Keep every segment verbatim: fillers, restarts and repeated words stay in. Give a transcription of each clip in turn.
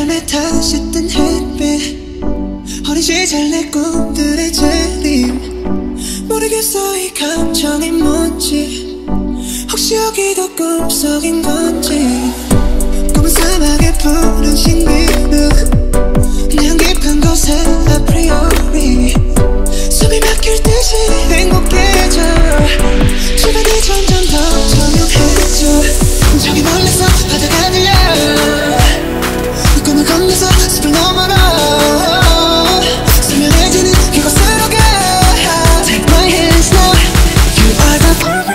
삶에 다시 뜬 햇빛, 어린 시절 내 꿈들의 재림. 모르겠어 이 감정이 뭔지, 혹시 여기도 꿈속인 건지. 꿈은 사막의 푸른 신비루, 내 깊은 곳에 아프리오리 숨이 막힐 듯이 행복해져. 주변이 점점 더 조용해져. 저기 멀리서 바다가 들려, 꿈을 건너서 숲을 넘어라. 선명해지는 그곳으로 가. Take my hands now, you are the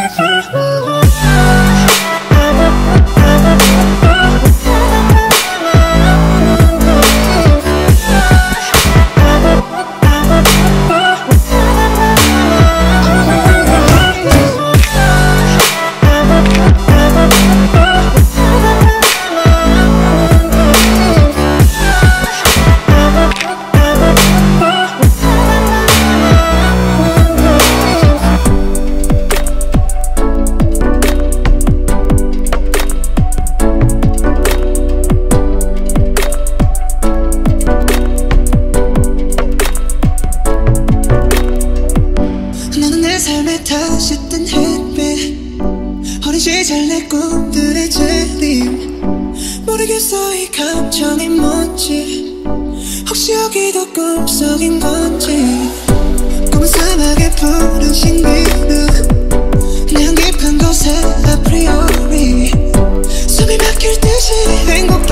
다시 뜬 햇빛, 어린 시절 내 꿈들의 재림. 모르겠어 이 감정이 뭔지, 혹시 여기도 꿈속인 건지. 꿈은 사막의 푸른 신비루, 내 깊은 곳에 아프리오리 숨이 막힐 듯이 행복